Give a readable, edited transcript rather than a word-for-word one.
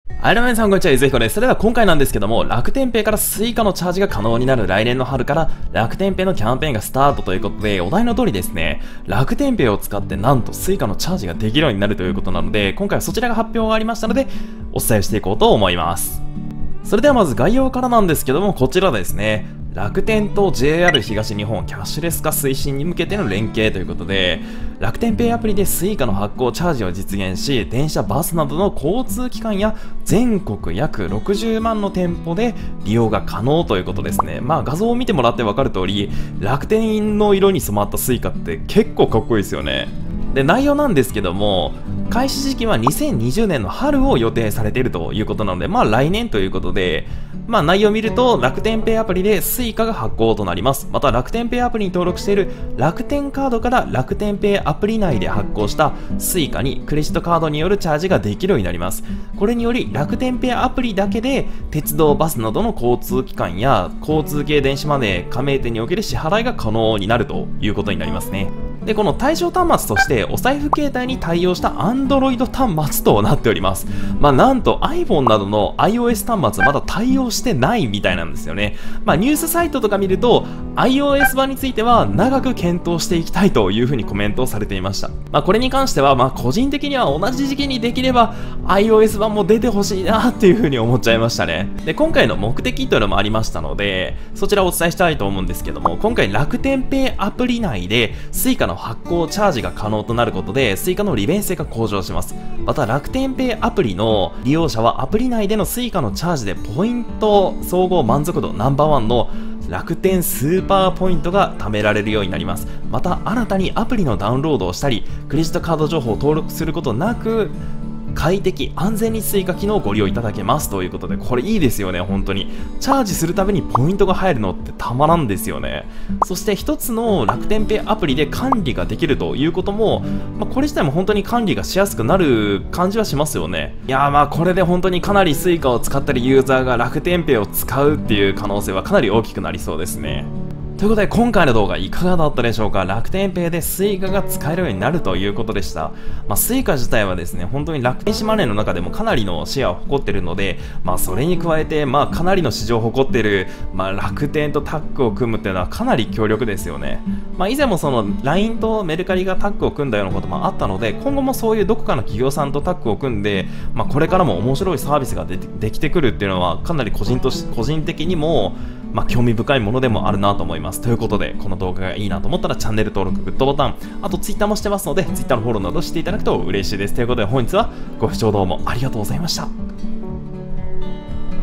はい、皆さんこんにちは、ゆずひこです。それでは今回なんですけども、楽天ペイからスイカのチャージが可能になる来年の春から楽天ペイのキャンペーンがスタートということで、お題の通りですね、楽天ペイを使ってなんとスイカのチャージができるようになるということなので、今回はそちらが発表がありましたので、お伝えしていこうと思います。それではまず概要からなんですけども、こちらですね。楽天と JR 東日本キャッシュレス化推進に向けての連携ということで、楽天ペイアプリで Suica の発行チャージを実現し、電車、バスなどの交通機関や全国約60万の店舗で利用が可能ということですね。画像を見てもらって分かる通り、楽天の色に染まった Suica って結構かっこいいですよね。で、内容なんですけども、開始時期は2020年の春を予定されているということなので、来年ということで、内容を見ると楽天ペイアプリで Suica が発行となります。また楽天ペイアプリに登録している楽天カードから楽天ペイアプリ内で発行した Suica にクレジットカードによるチャージができるようになります。これにより楽天ペイアプリだけで鉄道、バスなどの交通機関や交通系電子マネー、加盟店における支払いが可能になるということになりますね。で、この対象端末としてお財布携帯に対応した Android 端末となっております。なんと iPhone などの iOS 端末はまだ対応してないみたいなんですよね。ニュースサイトとか見ると iOS 版については長く検討していきたいというふうにコメントをされていました。これに関しては個人的には同じ時期にできれば iOS 版も出てほしいなっていうふうに思っちゃいましたね。で、今回の目的というのもありましたので、そちらをお伝えしたいと思うんですけども、今回楽天ペイアプリ内で Suicaの発行チャージが可能となることで Suicaの利便性が向上します。また楽天ペイアプリの利用者はアプリ内での Suicaのチャージでポイント総合満足度ナンバーワンの楽天スーパーポイントが貯められるようになります。また新たにアプリのダウンロードをしたりクレジットカード情報を登録することなく快適安全にSuica機能をご利用いただけますということで、これいいですよね。本当にチャージするたびにポイントが入るのってたまらんですよね。そして一つの楽天ペイアプリで管理ができるということも、これ自体も本当に管理がしやすくなる感じはしますよね。いやー、これで本当にかなりSuicaを使ってるユーザーが楽天ペイを使うっていう可能性はかなり大きくなりそうですね。ということで今回の動画いかがだったでしょうか。楽天ペイでSuicaが使えるようになるということでした。Suica自体はですね、本当に楽天市マネーの中でもかなりのシェアを誇っているので、それに加えて、かなりの市場を誇っている、楽天とタッグを組むっていうのはかなり強力ですよね。以前もその LINE とメルカリがタッグを組んだようなこともあったので、今後もそういうどこかの企業さんとタッグを組んで、これからも面白いサービスができてくるっていうのはかなり個人的にも興味深いものでもあるなと思います。ということで、この動画がいいなと思ったらチャンネル登録、グッドボタン、あと Twitter もしてますので、Twitter のフォローなどしていただくと嬉しいです。ということで、本日はご視聴どうもありがとうございました。